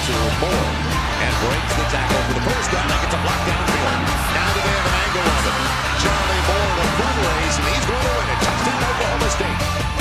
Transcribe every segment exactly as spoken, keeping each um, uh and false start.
to Moore. And breaks the tackle for the first down. That gets a block downfield. Now do they have an angle on it? Charlie Moore in a full race, and he's going to win it. Touchdown, Oklahoma State.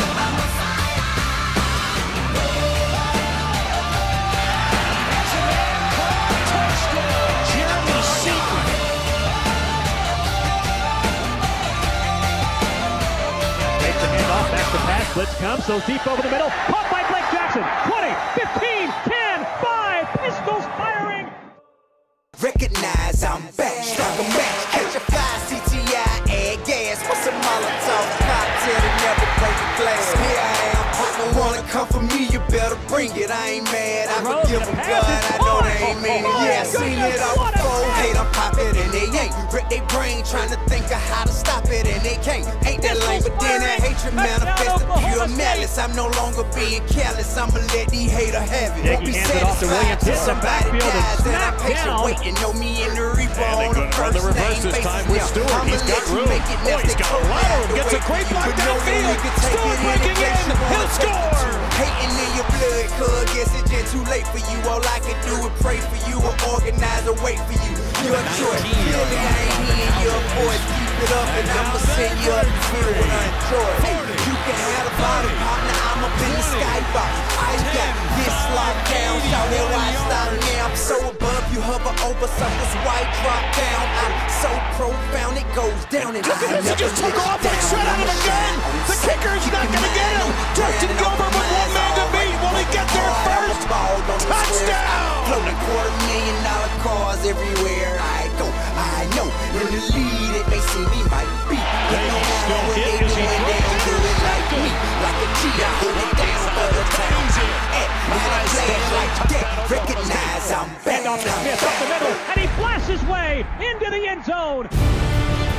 Pass, blitz comes, so deep over the middle, caught by Blake Jackson, twenty, fifteen, ten, five, pistols firing. Recognize I'm back, stronger match, catch a fly, C T I, add gas, what's a Molotov cocktail and never break a glass. Here I am, partner, wanna come for me, you better bring it, I ain't mad, I forgive them, God, I know they ain't mean it, yeah, I seen it all before, hate them pop it and they ain't, wreck they brain, trying to think of how to stop it and they can't, ain't that lame, but then that hatred manifested pure malice, I'm no longer being careless, I'ma let these haters have it, won't be satisfied till somebody dies, and I'm patient waiting, know me in the reaper on the first the reverse name this time basis, with Stewart, he's got room, oh, he's got a lot of room, gets a great block downfield, Stewart breaking in, he'll score! Hating in your blood, cuz guess it's just too late for you. All I can do is pray for you or organize a wait for you. Your choice. Clearly I ain't hearing your voice. Keep it up and I'ma send you up to feel what I enjoy. You can have a body partner, I'm up in the skybox. I got this locked down, shout it why I started now. I'm so above you, hover over something's white drop down. I'm so profound, it goes down and look at him, he just took off like straight out of a gun. The kicker's not gonna get him. Drifting over with one man to beat. Will he get there first? Touchdown! Floating quarter million dollar cars everywhere I go. I know in the lead it may seem he might be, but no matter what they do, they don't do it like me. Like a G, I hold it down for the town I'm at. When I play it like that, recognize I'm back. And off to Smith up the middle, and he blasts his way into the end zone.